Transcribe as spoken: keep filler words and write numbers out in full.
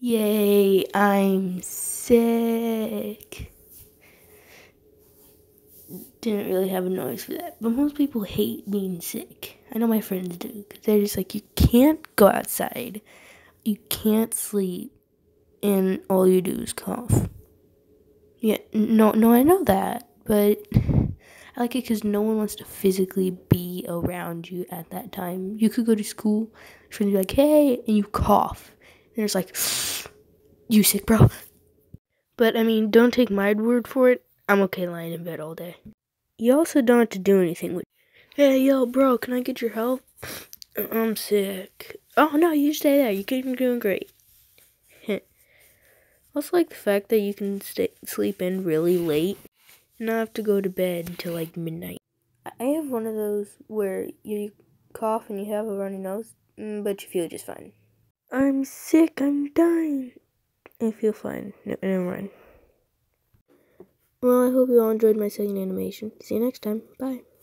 Yay, I'm sick. Didn't really have a noise for that, but most people hate being sick. I know my friends do, because they're just like, you can't go outside, you can't sleep, and all you do is cough. Yeah, no, no, I know that, but I like it because no one wants to physically be around you at that time. You could go to school, friends be like, hey, and you cough, and it's like, you sick, bro? But, I mean, don't take my word for it. I'm okay lying in bed all day. You also don't have to do anything with, hey, yo, bro, can I get your help? I'm sick. Oh, no, you stay there. You're doing great. I also like the fact that you can stay, sleep in really late and not have to go to bed until, like, midnight. I have one of those where you cough and you have a runny nose, but you feel just fine. I'm sick. I'm dying. I feel fine. No, never mind. Well, I hope you all enjoyed my second animation. See you next time. Bye.